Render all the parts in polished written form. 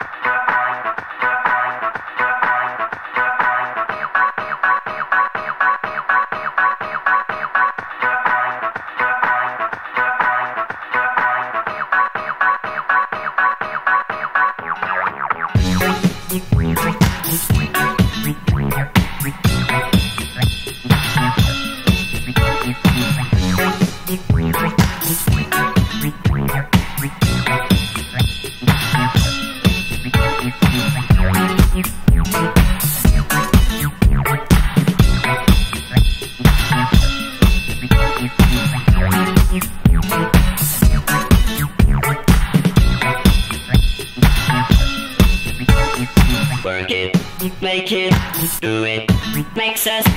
Work it, make it, do it, makes us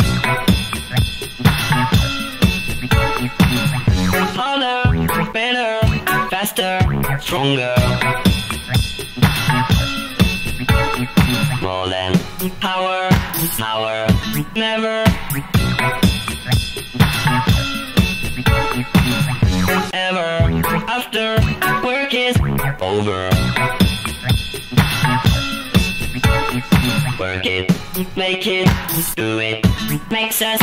harder, better, faster, stronger. More than power, power, never ever after work is over. Work it, make it, do it, makes us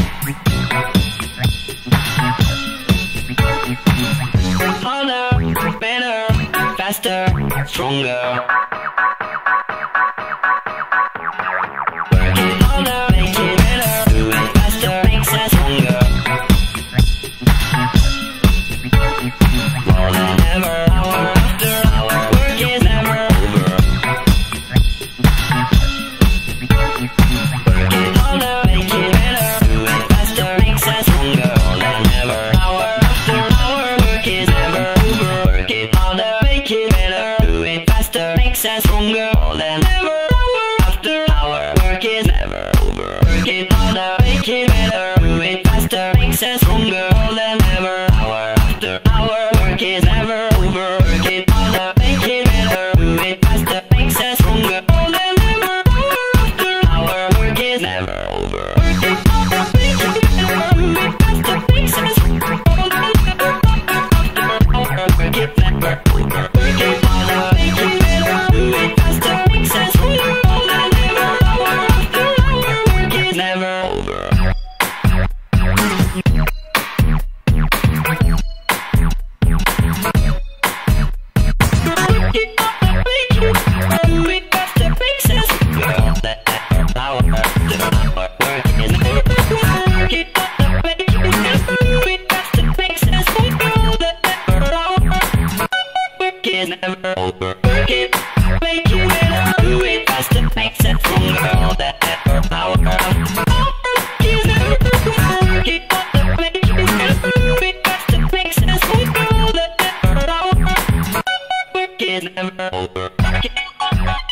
harder, better, faster, stronger. Work it harder, make it better, do it faster, makes us stronger. More than ever, hour after hour, work is never over. Work it harder, make it better, do it faster, makes us stronger. More than ever, hour after hour, work is never over. Work it harder, make it better, do it faster, makes us stronger. More than ever, hour after hour, work is never over. Work it harder, make it better, do it faster, makes us stronger. More than ever, hour after hour, work is never over. Work it harder, make it better, do it faster, makes us stronger. More than ever, hour after hour, work is never over. Work it harder, make it better, do it faster, makes us stronger. More than ever, hour after hour, work is never over. Work it harder, make it better, do it faster, makes us stronger. More than ever, hour after hour, work is never over. Never over. Work it, make it better, do it faster, makes it stronger. All that effort, power is never over. Work it, make it better, do it faster, makes it stronger. All that effort, power, work is never over. Work it.